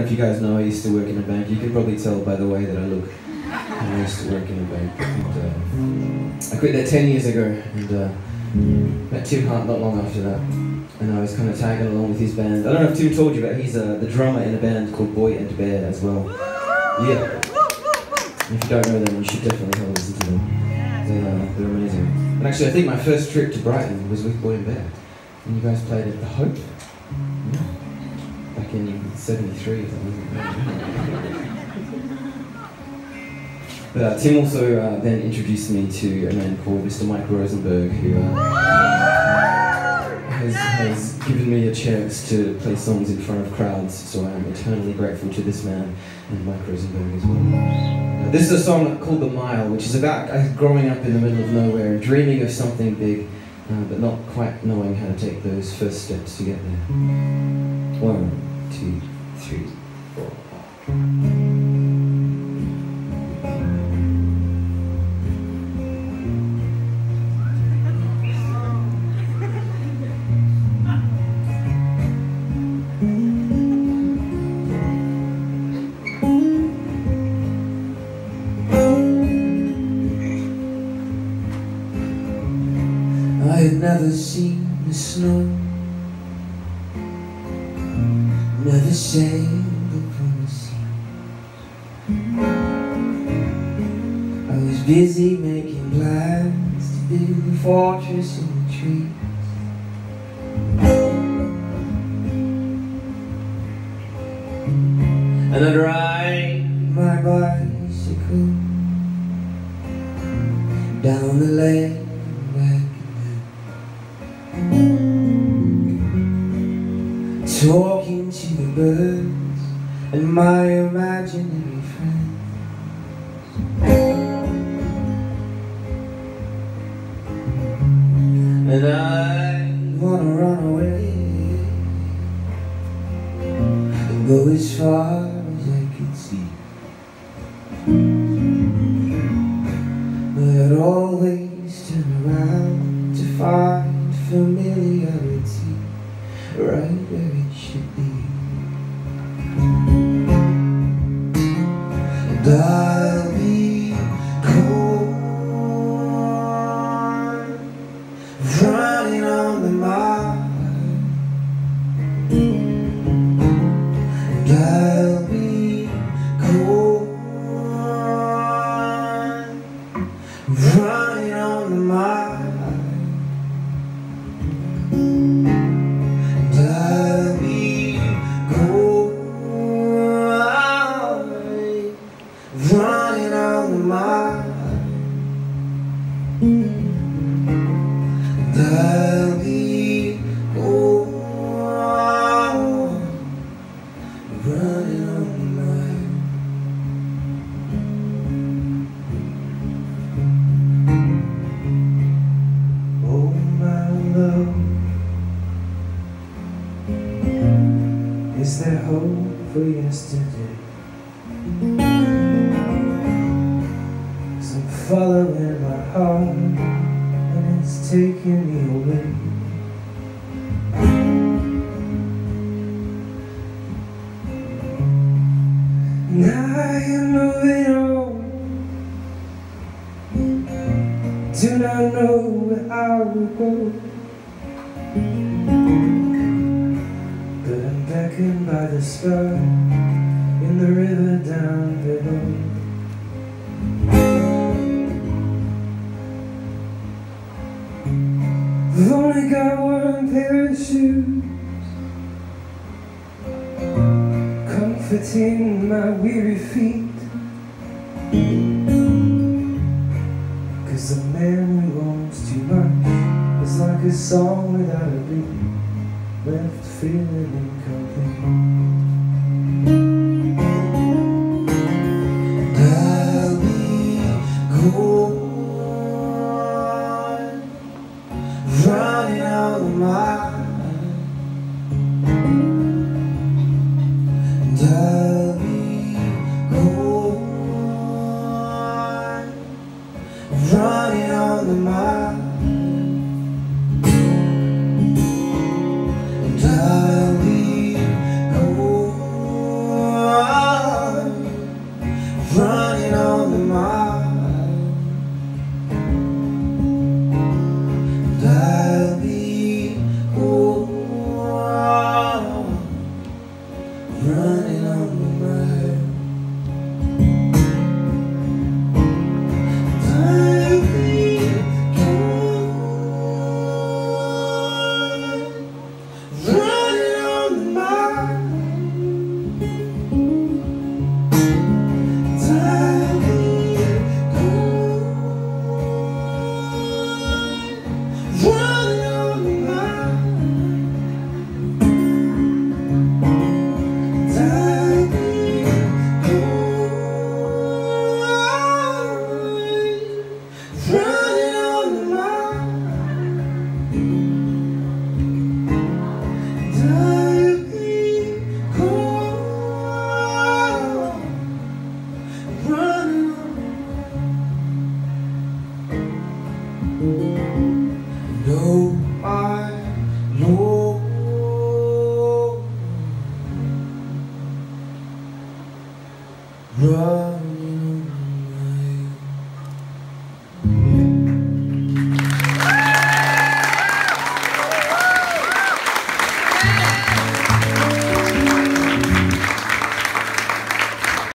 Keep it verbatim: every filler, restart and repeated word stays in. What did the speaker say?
if you guys know, I used to work in a bank. You can probably tell by the way that I look. I used to work in a bank. And, uh, I quit there ten years ago, and uh, met Tim Hart not long after that. And I was kind of tagging along with his band. I don't know if Tim told you, but he's uh, the drummer in a band called Boy and Bear as well. Yeah. And if you don't know them, you should definitely have a listen to them. They're, uh, they're amazing. And actually, I think my first trip to Brighton was with Boy and Bear. And you guys played at the Hope? Yeah. Back in seventy-three or something. But uh, Tim also uh, then introduced me to a man called Mister Mike Rosenberg, who uh, has, has given me a chance to play songs in front of crowds, so I am eternally grateful to this man and Mike Rosenberg as well. Uh, this is a song called The Mile, which is about uh, growing up in the middle of nowhere and dreaming of something big, uh, but not quite knowing how to take those first steps to get there. One, two, three, four. I had never seen the snow, never sailed upon the sea. I was busy making plans to build a fortress in the trees. And I'd ride my bicycle down the lane back again, talking to the birds and my imaginary friends. And I wanna run away and go as far as I could see, but I'd always turn around to find familiarity right where it should be. And I'll be cold, running on the mile. And I'll be cold, running on the mile. And I'll be cold, running on the mile. And I'll be cold, running on the mile. Oh my love, is there hope for yesterday? 'Cause I'm following my heart and it's taking me away. And I am moving on, do not know where I will go, but I'm beckoned by the sky in the river down below. I've only got one pair of shoes, comforting my weary feet. 'Cause a man who owns too much is like a song without a beat, left feeling incomplete. And I'll be cold, running on the mile. And I'll be cold, running on the mile. And I'll be cold, running on the mile. Time being gone, running on the mile. Time being gone, running on the mile. Time being gone, running on the mile. Time being gone, running on the mile. No, I know. Run.